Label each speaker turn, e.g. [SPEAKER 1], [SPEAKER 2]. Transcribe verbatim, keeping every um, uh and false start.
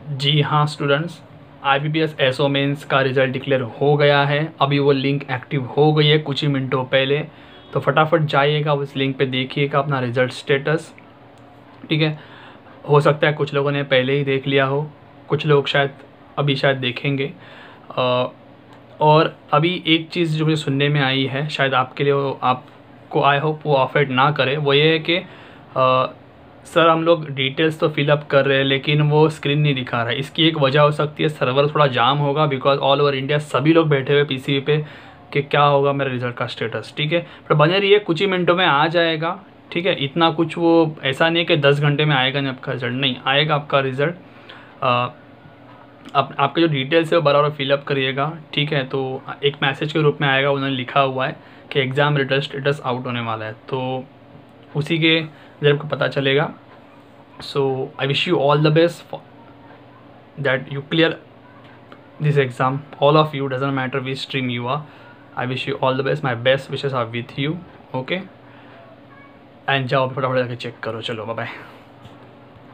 [SPEAKER 1] जी हाँ students, I B P S S O mains का result declare हो गया है। अभी वो लिंक एक्टिव हो गई है कुछ ही मिनटों पहले, तो फटाफट जाइएगा उस लिंक पे, देखिएगा अपना रिज़ल्ट स्टेटस। ठीक है, हो सकता है कुछ लोगों ने पहले ही देख लिया हो, कुछ लोग शायद अभी शायद देखेंगे। अ, और अभी एक चीज़ जो मुझे सुनने में आई है, शायद आपके लिए वो, आपको आई होप वो अफेक्ट ना करे, वो ये है कि अ, सर हम लोग डिटेल्स तो फिलअप कर रहे हैं लेकिन वो स्क्रीन नहीं दिखा रहा है। इसकी एक वजह हो सकती है सर्वर थोड़ा जाम होगा, बिकॉज ऑल ओवर इंडिया सभी लोग बैठे हुए पीसीबी पे कि क्या होगा मेरे रिज़ल्ट का स्टेटस। ठीक है, पर बने रहिए, कुछ ही मिनटों में आ जाएगा। ठीक है, इतना कुछ वो ऐसा नहीं है कि दस घंटे में आएगा नहीं आपका रिज़ल्ट, नहीं आएगा आपका रिज़ल्ट। आप आपके जो डिटेल्स है वो बराबर फिलअप करिएगा। ठीक है, तो एक मैसेज के रूप में आएगा, उन्होंने लिखा हुआ है कि एग्ज़ाम रिजल्ट स्टेटस आउट होने वाला है, तो उसी के जब आपको पता चलेगा। So I wish you all the best that you clear this exam, all of you, doesn't matter which stream you are. I wish you all the best, my best wishes are with you. Okay, and जाओ फटाफट जाके check करो। चलो bye bye.